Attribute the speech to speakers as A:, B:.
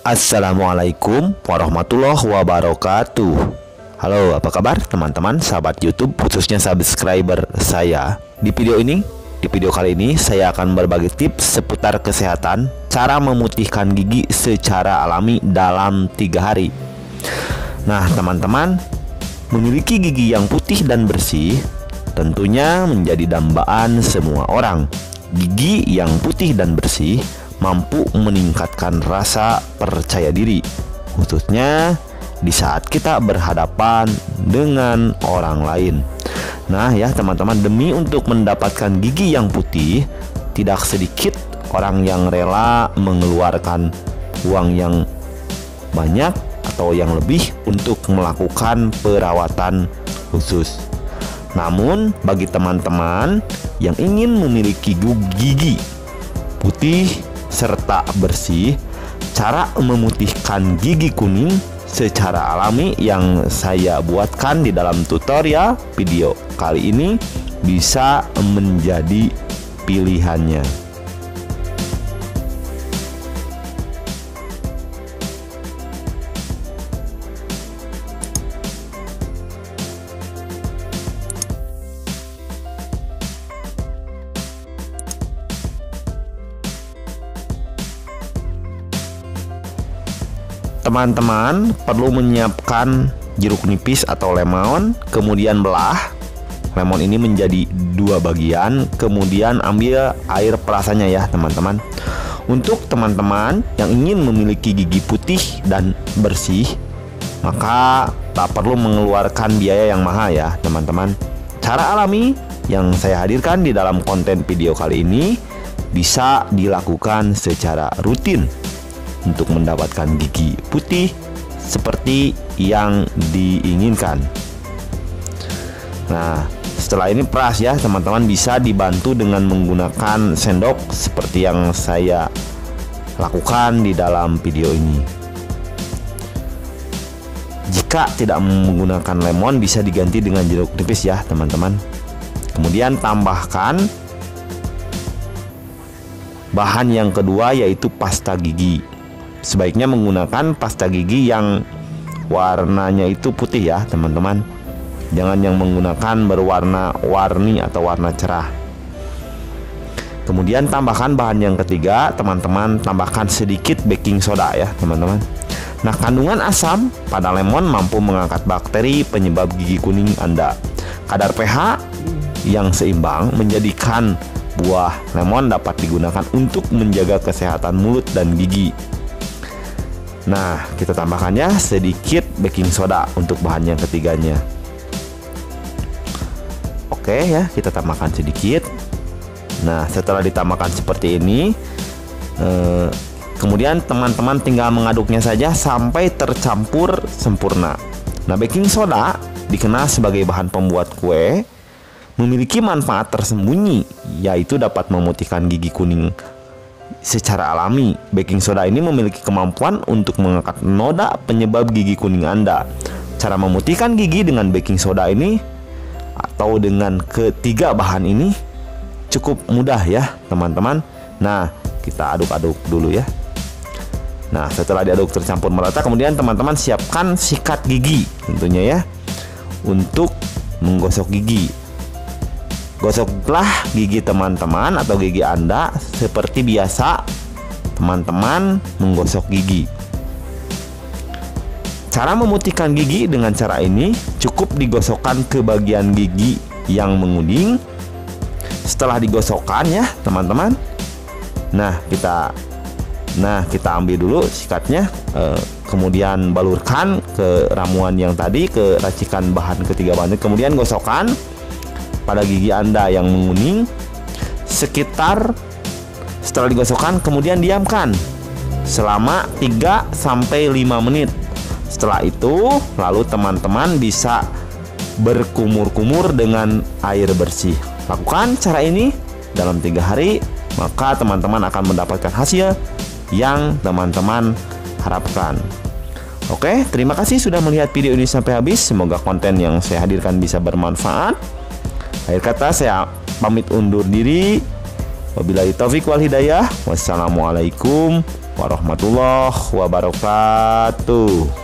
A: Assalamualaikum warahmatullahi wabarakatuh. Halo, apa kabar teman-teman sahabat YouTube, khususnya subscriber saya. Di video kali ini saya akan berbagi tips seputar kesehatan, cara memutihkan gigi secara alami dalam 3 hari. Nah teman-teman, memiliki gigi yang putih dan bersih tentunya menjadi dambaan semua orang. Gigi yang putih dan bersih mampu meningkatkan rasa percaya diri, khususnya di saat kita berhadapan dengan orang lain. Nah ya teman-teman, demi untuk mendapatkan gigi yang putih, tidak sedikit orang yang rela mengeluarkan uang yang banyak atau yang lebih untuk melakukan perawatan khusus. Namun bagi teman-teman yang ingin memiliki gigi putih serta bersih, cara memutihkan gigi kuning secara alami yang saya buatkan di dalam tutorial video kali ini bisa menjadi pilihannya. Teman-teman perlu menyiapkan jeruk nipis atau lemon, kemudian belah lemon ini menjadi 2 bagian, kemudian ambil air perasannya ya teman-teman. Untuk teman-teman yang ingin memiliki gigi putih dan bersih, maka tak perlu mengeluarkan biaya yang mahal ya teman-teman. Cara alami yang saya hadirkan di dalam konten video kali ini bisa dilakukan secara rutin untuk mendapatkan gigi putih seperti yang diinginkan. Nah, setelah ini peras ya teman-teman, bisa dibantu dengan menggunakan sendok seperti yang saya lakukan di dalam video ini. Jika tidak menggunakan lemon, bisa diganti dengan jeruk nipis ya teman-teman. Kemudian tambahkan bahan yang kedua, yaitu pasta gigi. Sebaiknya menggunakan pasta gigi yang warnanya itu putih ya teman-teman. Jangan yang menggunakan berwarna-warni atau warna cerah. Kemudian tambahkan bahan yang ketiga, teman-teman tambahkan sedikit baking soda ya teman-teman. Nah, kandungan asam pada lemon mampu mengangkat bakteri penyebab gigi kuning Anda. Kadar pH yang seimbang menjadikan buah lemon dapat digunakan untuk menjaga kesehatan mulut dan gigi. Nah, kita tambahkannya sedikit baking soda untuk bahan yang ketiganya. Oke ya, kita tambahkan sedikit. Nah, setelah ditambahkan seperti ini, kemudian teman-teman tinggal mengaduknya saja sampai tercampur sempurna. Nah, baking soda dikenal sebagai bahan pembuat kue, memiliki manfaat tersembunyi, yaitu dapat memutihkan gigi kuning secara alami. Baking soda ini memiliki kemampuan untuk mengangkat noda penyebab gigi kuning Anda. Cara memutihkan gigi dengan baking soda ini atau dengan ketiga bahan ini cukup mudah ya teman-teman. Nah, kita aduk-aduk dulu ya. Nah, setelah diaduk tercampur merata, kemudian teman-teman siapkan sikat gigi tentunya ya untuk menggosok gigi. Gosoklah gigi teman-teman atau gigi Anda seperti biasa teman-teman menggosok gigi. Cara memutihkan gigi dengan cara ini, cukup digosokkan ke bagian gigi yang menguning. Setelah digosokkan ya teman-teman, nah kita ambil dulu sikatnya, kemudian balurkan ke ramuan yang tadi, ke racikan bahan ketiga bahan, kemudian gosokkan pada gigi Anda yang menguning sekitar. Setelah digosokkan, kemudian diamkan selama 3-5 menit. Setelah itu lalu teman-teman bisa berkumur-kumur dengan air bersih. Lakukan cara ini dalam 3 hari, maka teman-teman akan mendapatkan hasil yang teman-teman harapkan. Oke, terima kasih sudah melihat video ini sampai habis. Semoga konten yang saya hadirkan bisa bermanfaat. Akhir kata saya pamit undur diri. Wabillahi taufiq wal hidayah. Wassalamualaikum warahmatullahi wabarakatuh.